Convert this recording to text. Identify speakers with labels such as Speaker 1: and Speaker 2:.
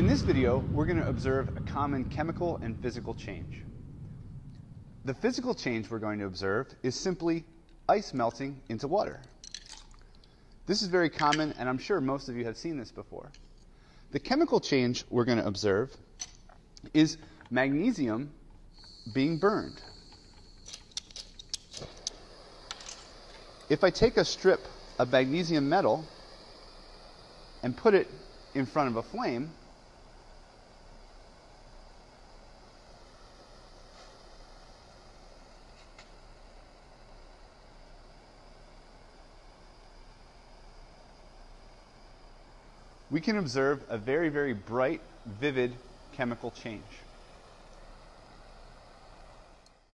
Speaker 1: this video, we're going to observe a common chemical and physical change. The physical change we're going to observe is simply ice melting into water. This is very common, and I'm sure most of you have seen this before. The chemical change we're going to observe is magnesium being burned. If I take a strip of magnesium metal and put it in front of a flame, we can observe a very, very bright, vivid chemical change.